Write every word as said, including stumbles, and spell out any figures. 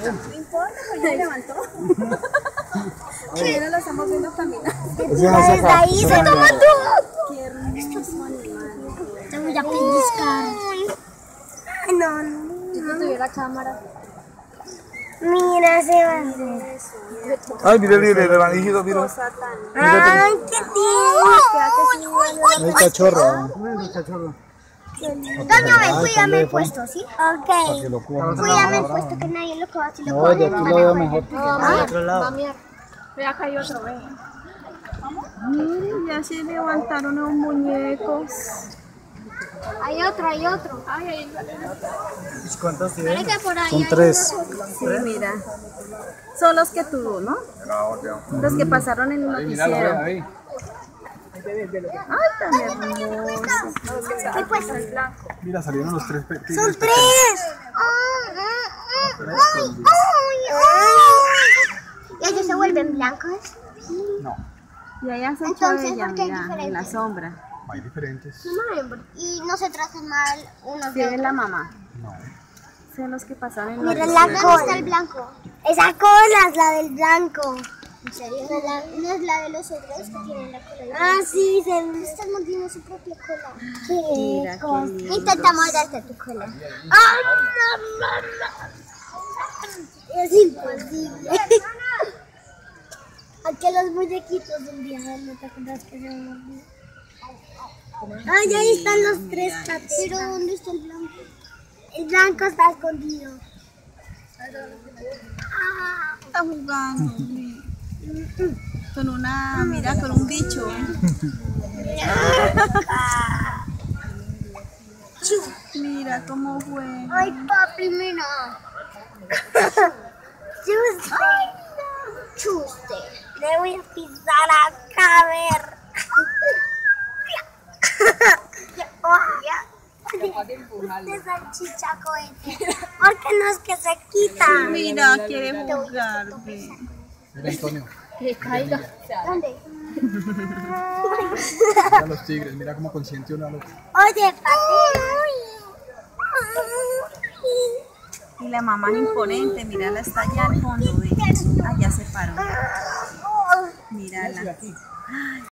No importa, pues ya levantó. Mira, lo estamos viendo caminar. Desde ahí se toma todo. Qué hermoso animal. Te voy a pellizcar. Ay, no, no. Si tú tuvieras cámara. Mira, Sebastián. Ay, mire, mire, el hijito, mira. Ay, qué tío. No es cachorro. No es cachorro. Doña, ven, cuídame el puesto, ¿sí? Ok. Que lo cojan. Cuídame el puesto, que nadie lo coja. Si lo No, coge, de aquí lo veo mejor. Ah, otro lado. Ve acá hay otro, ve. Miren, ya se levantaron los muñecos. Hay otro, hay otro. Ay, ahí ¿Cuántos tienen? Mira que por ahí Son hay tres. otro. sí, mira. Son los que tuvo, ¿no? Los que pasaron en el noticiero. Ay, tan hermosos. ¿Qué puesto? Mira, salieron los tres pequeños. ¡Son tres! ¡Ay, ay, ay, ay! ¿Y ellos se vuelven blancos? No, Y ahí has hecho Entonces, ella, ¿por qué hay mira, en la diferentes? sombra. hay diferentes. Y no se tratan mal unos Sí, de es otros. la mamá. No. Son los que pasaron en el Mira noticiero. la cola. ¿Dónde está el blanco? Esa cola es la del blanco. ¿En serio? ¿No es la, no es la de los otros que tienen la cola? Ah, sí, se están mordiendo su propia cola. Mira, qué cosa. lindo. Intenta morderte tu cola. ¡Ah, no, no, no! Es imposible. Aunque los muñequitos un día no te acuerdas que se mordían. Ay, ahí están los tres patas. Pero ¿dónde está el blanco? El blanco está escondido. Ah. Está jugando con una, mira, con un bicho. Mira cómo juega. Ay, papi, mira. Chuste. Chuste. Le voy a pisar acá, a ver. De salchicha cohete. Porque no es que se quita. Mira, quiere jugar. Ve. Mira, Antonio. Que caiga. ¿Dónde? Mira los tigres, mira cómo consiente uno al otro. Oye, papi. Y la mamá es imponente, mírala, está allá al fondo. Ve. Allá se paró. Mírala. Ay,